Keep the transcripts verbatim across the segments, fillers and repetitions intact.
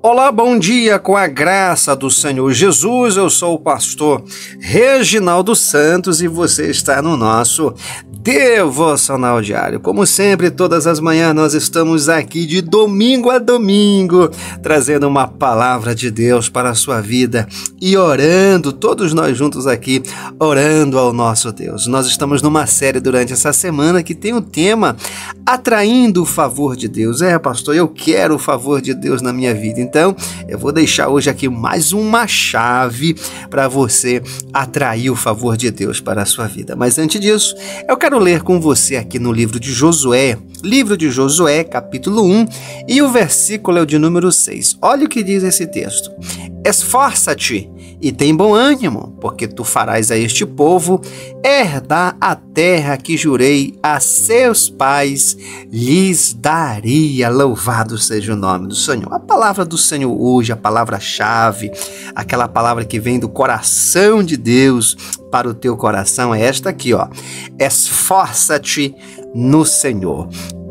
Olá, bom dia, com a graça do Senhor Jesus. Eu sou o pastor Reginaldo Santos e você está no nosso Devocional Diário. Como sempre, todas as manhãs nós estamos aqui de domingo a domingo, trazendo uma palavra de Deus para a sua vida e orando, todos nós juntos aqui, orando ao nosso Deus. Nós estamos numa série durante essa semana que tem o tema Atraindo o Favor de Deus. É, pastor, eu quero o favor de Deus na minha vida. Então, eu vou deixar hoje aqui mais uma chave para você atrair o favor de Deus para a sua vida. Mas antes disso, eu quero ler com você aqui no livro de Josué, livro de Josué, capítulo um, e o versículo é o de número seis. Olha o que diz esse texto. Esforça-te e tem bom ânimo, porque tu farás a este povo herdar a terra que jurei a seus pais, lhes daria. Louvado seja o nome do Senhor. A palavra do Senhor hoje, a palavra-chave, aquela palavra que vem do coração de Deus para o teu coração é esta aqui, ó. Esforça-te no Senhor.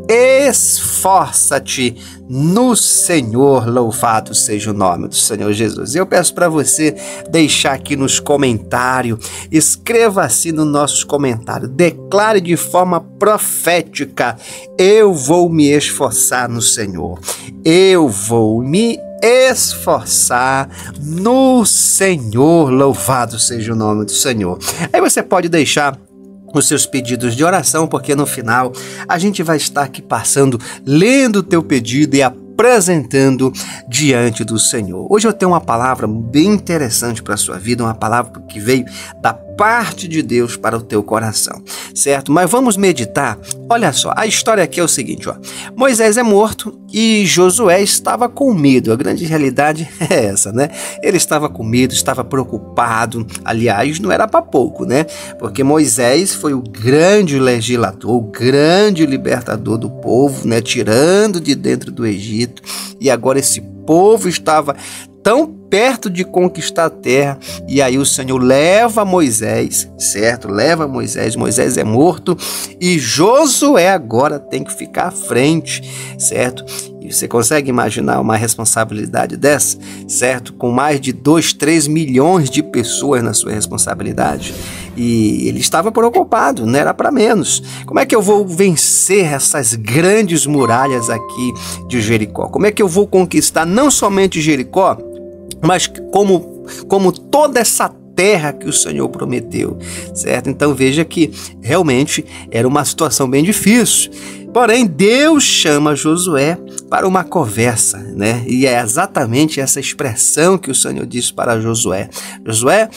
Esforça-te no Senhor, louvado seja o nome do Senhor Jesus. Eu peço para você deixar aqui nos comentários, escreva assim nos nossos comentários, declare de forma profética: eu vou me esforçar no Senhor, eu vou me esforçar no Senhor, louvado seja o nome do Senhor. Aí você pode deixar os seus pedidos de oração, porque no final a gente vai estar aqui passando, lendo o teu pedido e apresentando diante do Senhor. Hoje eu tenho uma palavra bem interessante para a sua vida, uma palavra que veio da parte de Deus para o teu coração, certo? Mas vamos meditar. Olha só, a história aqui é o seguinte, ó. Moisés é morto e Josué estava com medo. A grande realidade é essa, né? Ele estava com medo, estava preocupado. Aliás, não era para pouco, né? Porque Moisés foi o grande legislador, o grande libertador do povo, né? Tirando de dentro do Egito. E agora esse povo estava tão perto de conquistar a terra, e aí o Senhor leva Moisés, certo? Leva Moisés, Moisés é morto, e Josué agora tem que ficar à frente, certo? E você consegue imaginar uma responsabilidade dessa, certo? Com mais de dois, três milhões de pessoas na sua responsabilidade. E ele estava preocupado, não era para menos. Como é que eu vou vencer essas grandes muralhas aqui de Jericó? Como é que eu vou conquistar não somente Jericó, mas como, como toda essa terra que o Senhor prometeu, certo? Então veja que realmente era uma situação bem difícil. Porém, Deus chama Josué para uma conversa, né? E é exatamente essa expressão que o Senhor disse para Josué. Josué,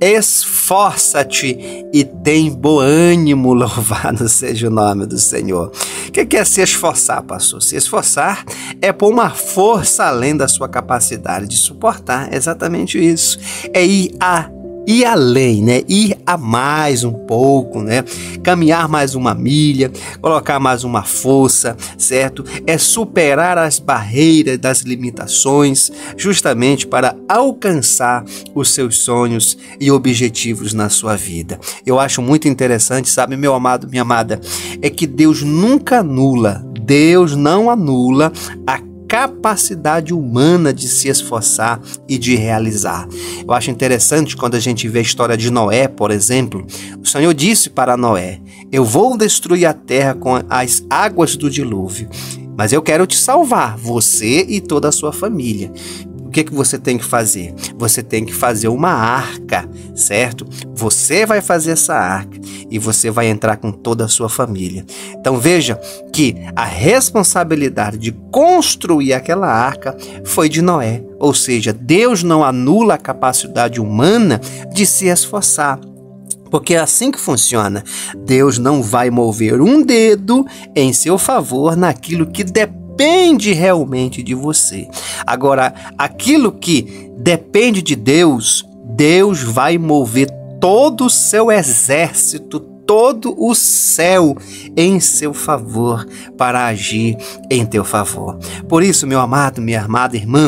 esforça-te e tem bom ânimo, louvado seja o nome do Senhor. O que é se esforçar, pastor? Se esforçar é pôr uma força além da sua capacidade de suportar, é exatamente isso. É ir a Ir além, né? Ir a mais um pouco, né? Caminhar mais uma milha, colocar mais uma força, certo? É superar as barreiras das limitações, justamente para alcançar os seus sonhos e objetivos na sua vida. Eu acho muito interessante, sabe, meu amado, minha amada, é que Deus nunca anula, Deus não anula a capacidade humana de se esforçar e de realizar. Eu acho interessante quando a gente vê a história de Noé, por exemplo. O Senhor disse para Noé: eu vou destruir a terra com as águas do dilúvio, mas eu quero te salvar, você e toda a sua família. O que que você tem que fazer? Você tem que fazer uma arca, certo? Você vai fazer essa arca e você vai entrar com toda a sua família. Então veja que a responsabilidade de construir aquela arca foi de Noé. Ou seja, Deus não anula a capacidade humana de se esforçar. Porque é assim que funciona. Deus não vai mover um dedo em seu favor naquilo que depende Depende realmente de você. Agora, aquilo que depende de Deus, Deus vai mover todo o seu exército, todo o céu em seu favor para agir em teu favor. Por isso, meu amado, minha amada irmã,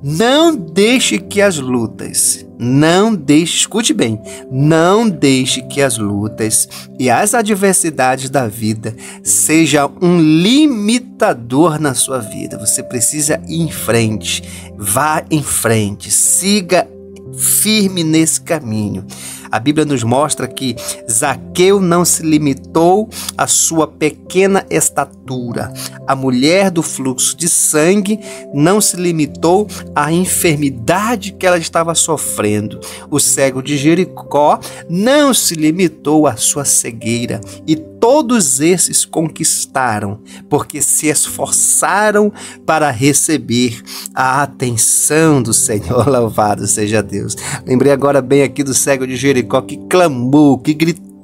Não deixe que as lutas, não deixe, escute bem, não deixe que as lutas e as adversidades da vida seja um limitador na sua vida. Você precisa ir em frente, vá em frente, siga firme nesse caminho. A Bíblia nos mostra que Zaqueu não se limitou à sua pequena estatura. A mulher do fluxo de sangue não se limitou à enfermidade que ela estava sofrendo. O cego de Jericó não se limitou à sua cegueira. E todos esses conquistaram, porque se esforçaram para receber a atenção do Senhor. Louvado seja Deus. Lembrei agora bem aqui do cego de Jericó que clamou, que gritou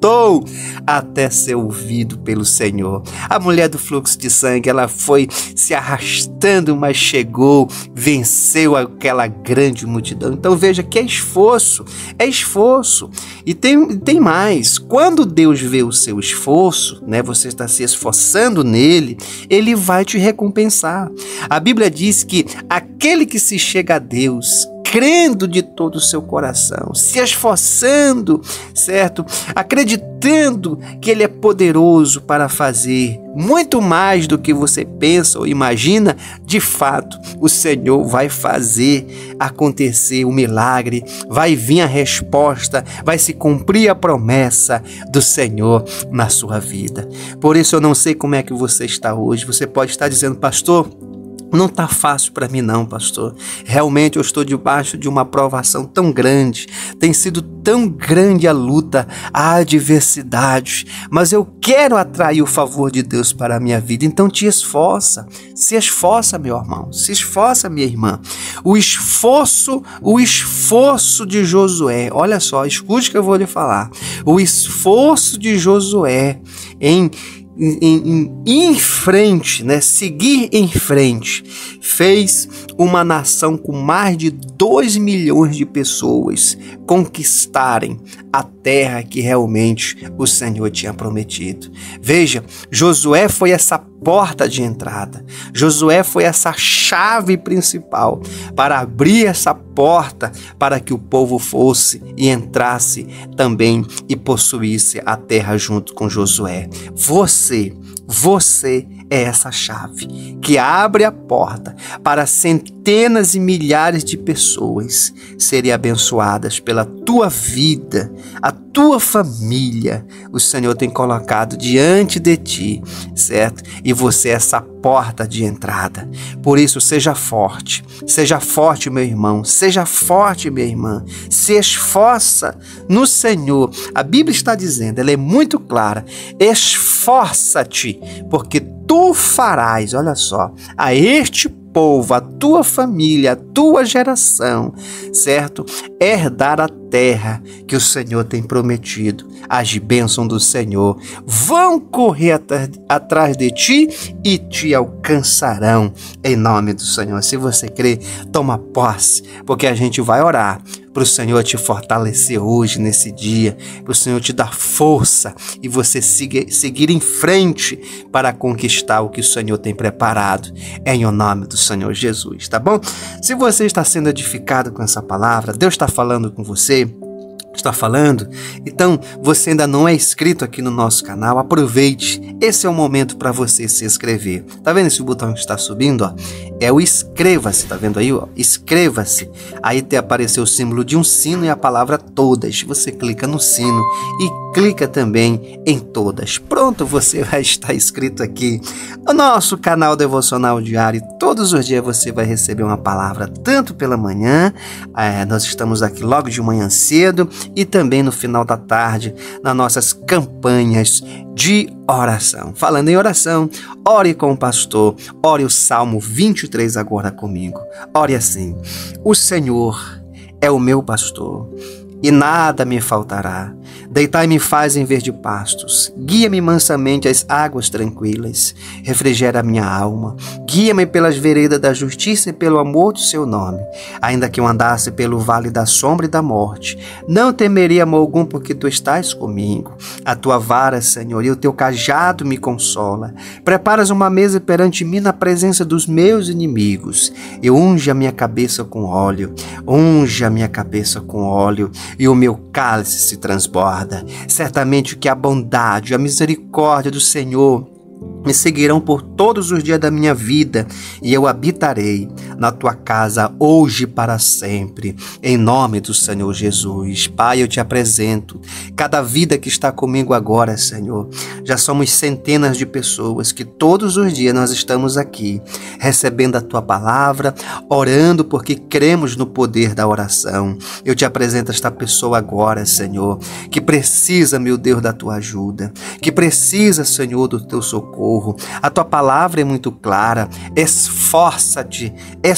até ser ouvido pelo Senhor. A mulher do fluxo de sangue, ela foi se arrastando, mas chegou, venceu aquela grande multidão. Então veja que é esforço, é esforço. E tem, tem mais, quando Deus vê o seu esforço, né, você está se esforçando nele, ele vai te recompensar. A Bíblia diz que aquele que se chega a Deus, crendo de todo o seu coração, se esforçando, certo? Acreditando que Ele é poderoso para fazer muito mais do que você pensa ou imagina, de fato, o Senhor vai fazer acontecer o milagre, vai vir a resposta, vai se cumprir a promessa do Senhor na sua vida. Por isso eu não sei como é que você está hoje. Você pode estar dizendo: pastor, não está fácil para mim não, pastor. Realmente eu estou debaixo de uma provação tão grande. Tem sido tão grande a luta, a adversidade. Mas eu quero atrair o favor de Deus para a minha vida. Então te esforça. Se esforça, meu irmão. Se esforça, minha irmã. O esforço, o esforço de Josué. Olha só, escute o que eu vou lhe falar. O esforço de Josué em Em, em, em frente, né? Seguir em frente, fez uma nação com mais de dois milhões de pessoas conquistarem a terra que realmente o Senhor tinha prometido. Veja, Josué foi essa porta de entrada. Josué foi essa chave principal para abrir essa porta para que o povo fosse e entrasse também e possuísse a terra junto com Josué. Você, você é essa chave que abre a porta para centenas e milhares de pessoas serem abençoadas pela tua vida, a tua família. O Senhor tem colocado diante de ti, certo? E você é essa porta de entrada. Por isso, seja forte, seja forte, meu irmão, seja forte, minha irmã, se esforça no Senhor. A Bíblia está dizendo, ela é muito clara: esforça-te, porque tu farás, olha só, a este povo, a tua família, a tua geração, certo? Herdar a terra que o Senhor tem prometido. As bênçãos do Senhor vão correr at- atrás de ti e te alcançarão em nome do Senhor. Se você crê, toma posse, porque a gente vai orar para o Senhor te fortalecer hoje, nesse dia, para o Senhor te dar força e você siga, seguir em frente para conquistar o que o Senhor tem preparado, em o nome do Senhor Jesus, tá bom? Se você está sendo edificado com essa palavra, Deus está falando com você, está falando, então você ainda não é inscrito aqui no nosso canal, aproveite, esse é o momento para você se inscrever. Tá vendo esse botão que está subindo, ó? É o inscreva-se, tá vendo aí, ó? Inscreva-se. Aí te apareceu o símbolo de um sino e a palavra todas. Você clica no sino e clica também em todas. Pronto, você vai estar inscrito aqui no nosso canal Devocional Diário. Todos os dias você vai receber uma palavra, tanto pela manhã, é, nós estamos aqui logo de manhã cedo, e também no final da tarde, nas nossas campanhas de oração. Falando em oração, ore com o pastor, ore o Salmo vinte e três agora comigo. Ore assim: o Senhor é o meu pastor, e nada me faltará. Deitai-me faz em verde pastos, guia-me mansamente às águas tranquilas, refrigera a minha alma, guia-me pelas veredas da justiça e pelo amor do seu nome. Ainda que eu andasse pelo vale da sombra e da morte, não temeria mal algum, porque tu estás comigo. A tua vara, Senhor, e o teu cajado me consola. Preparas uma mesa perante mim na presença dos meus inimigos. E unge a minha cabeça com óleo, unge a minha cabeça com óleo, e o meu cálice se transborda. Certamente que a bondade e a misericórdia do Senhor me seguirão por todos os dias da minha vida, e eu habitarei na tua casa hoje para sempre, em nome do Senhor Jesus. Pai, eu te apresento cada vida que está comigo agora, Senhor. Já somos centenas de pessoas que todos os dias nós estamos aqui, recebendo a tua palavra, orando porque cremos no poder da oração. Eu te apresento esta pessoa agora, Senhor, que precisa, meu Deus, da tua ajuda, que precisa, Senhor, do teu socorro. A tua palavra é muito clara. Esforça-te,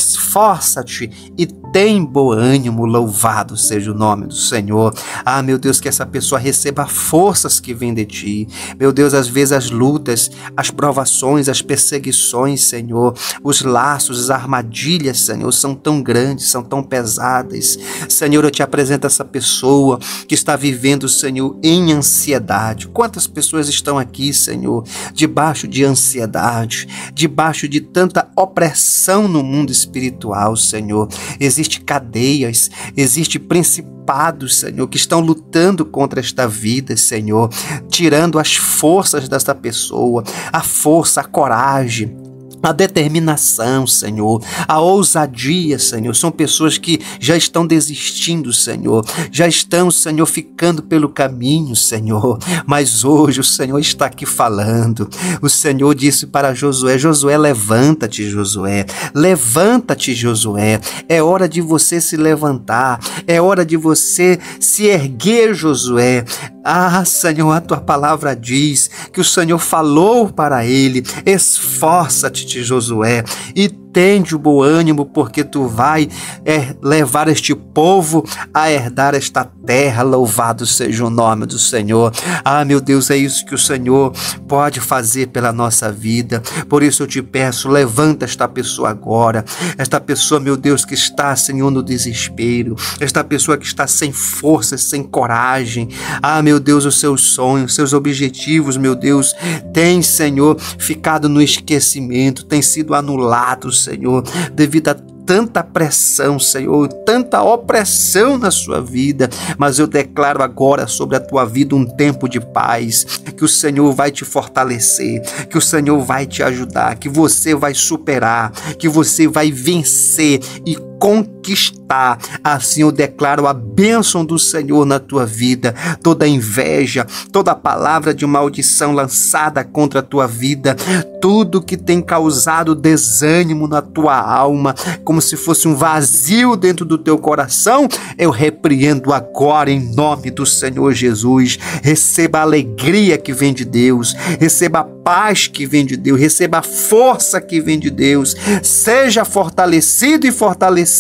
esforça-te e tem bom ânimo. Louvado seja o nome do Senhor. Ah, meu Deus, que essa pessoa receba forças que vêm de ti. Meu Deus, às vezes as lutas, as provações, as perseguições, Senhor, os laços, as armadilhas, Senhor, são tão grandes, são tão pesadas. Senhor, eu te apresento essa pessoa que está vivendo, Senhor, em ansiedade. Quantas pessoas estão aqui, Senhor, debaixo de ansiedade, debaixo de tanta opressão no mundo espiritual, Senhor. Existem cadeias, existem principados, Senhor, que estão lutando contra esta vida, Senhor, tirando as forças desta pessoa, a força, a coragem, a determinação, Senhor, a ousadia, Senhor. São pessoas que já estão desistindo, Senhor, já estão, Senhor, ficando pelo caminho, Senhor, mas hoje o Senhor está aqui falando. O Senhor disse para Josué: Josué, levanta-te, Josué, levanta-te, Josué, é hora de você se levantar, é hora de você se erguer, Josué. Ah, Senhor, a tua palavra diz que o Senhor falou para ele: esforça-te, Josué, e tende o bom ânimo, porque tu vai é, levar este povo a herdar esta terra. Louvado seja o nome do Senhor. Ah, meu Deus, é isso que o Senhor pode fazer pela nossa vida. Por isso eu te peço, levanta esta pessoa agora, esta pessoa, meu Deus, que está, Senhor, no desespero, esta pessoa que está sem força, sem coragem. Ah, meu Deus, os seus sonhos, seus objetivos, meu Deus, tem, Senhor, ficado no esquecimento, tem sido anulado, Senhor, devido a tanta pressão, Senhor, tanta opressão na sua vida, mas eu declaro agora sobre a tua vida um tempo de paz, que o Senhor vai te fortalecer, que o Senhor vai te ajudar, que você vai superar, que você vai vencer e conquistar. Assim eu declaro a bênção do Senhor na tua vida. Toda inveja, toda palavra de maldição lançada contra a tua vida, tudo que tem causado desânimo na tua alma, como se fosse um vazio dentro do teu coração, eu repreendo agora em nome do Senhor Jesus. Receba a alegria que vem de Deus, receba a paz que vem de Deus, receba a força que vem de Deus. Seja fortalecido e fortalecida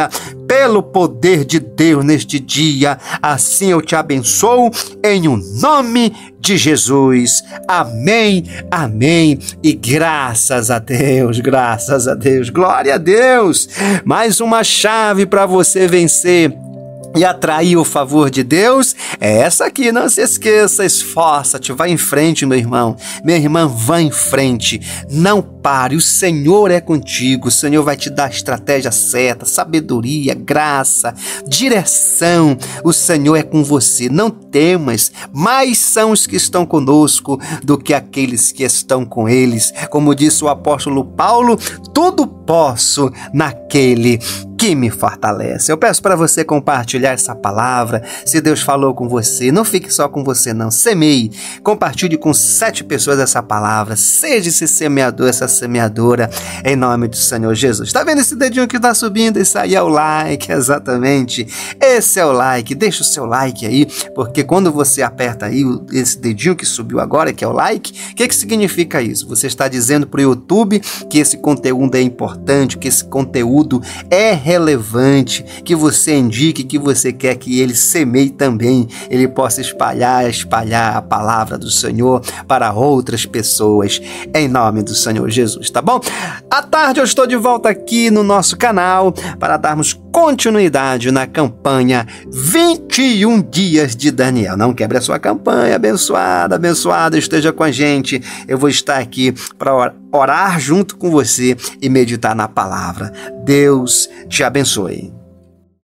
pelo poder de Deus neste dia. Assim eu te abençoo em o nome de Jesus. Amém, amém e graças a Deus, graças a Deus, glória a Deus. Mais uma chave para você vencer e atrair o favor de Deus é essa aqui, não se esqueça, esforça-te, vai em frente, meu irmão, minha irmã, vai em frente, não pare, o Senhor é contigo, o Senhor vai te dar a estratégia certa, sabedoria, graça, direção, o Senhor é com você, não temas, mais são os que estão conosco do que aqueles que estão com eles, como disse o apóstolo Paulo, tudo posso naquele que me fortalece. Eu peço para você compartilhar essa palavra. Se Deus falou com você, não fique só com você não, semeie, compartilhe com sete pessoas essa palavra, seja esse semeador, essa semeadora, em nome do Senhor Jesus. Tá vendo esse dedinho que tá subindo? Isso aí é o like, exatamente, esse é o like, deixa o seu like aí, porque quando você aperta aí esse dedinho que subiu agora, que é o like, o que que significa isso? Você está dizendo pro YouTube que esse conteúdo é importante, que esse conteúdo é relevante, que você indique, que você quer que ele semeie também, ele possa espalhar, espalhar a palavra do Senhor para outras pessoas, em nome do Senhor Jesus, tá bom? À tarde eu estou de volta aqui no nosso canal para darmos continuidade na campanha vinte e um dias de Daniel. Não quebre a sua campanha, abençoada, abençoada, esteja com a gente. Eu vou estar aqui para orar junto com você e meditar na palavra. Deus te abençoe.